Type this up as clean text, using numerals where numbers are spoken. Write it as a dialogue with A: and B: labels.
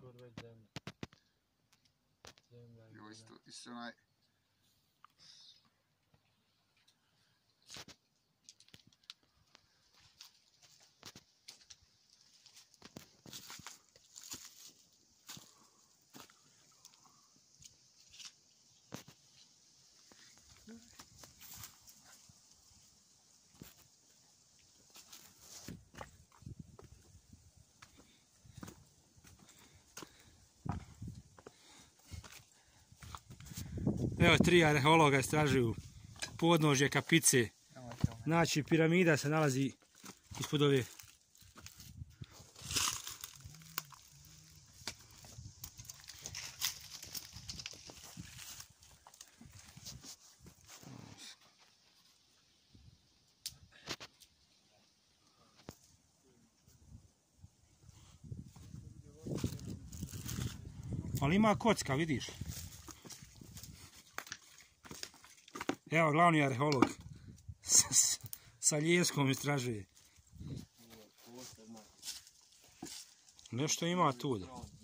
A: od već zemlja.
B: Evo isto onaj...
C: Evo 3 arheologa istražuju podnožje kapice. Znači piramida se nalazi ispod ove. Ali ima kocka, vidiš? Evo glavni arheolog sa ljeskom istražuje. Nešto ima tu.